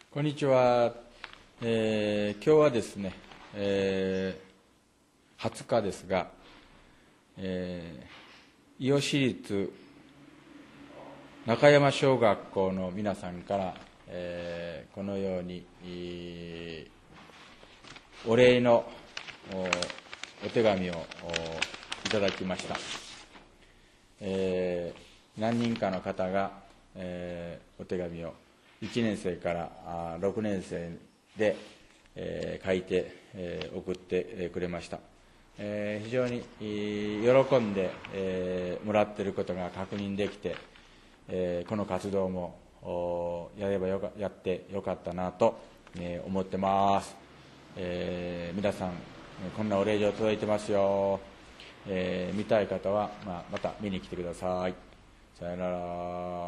こんにちは。今日はですね、20日ですが、伊予市立中山小学校の皆さんから、このようにお礼のお手紙をいただきました。何人かの方が、お手紙を1年生から6年生で、書いて、送ってくれました。非常に喜んで、もらっていることが確認できて、この活動もやってよかったなと、思ってます。皆さんこんなお礼状届いてますよ。見たい方は、また見に来てください。さよなら。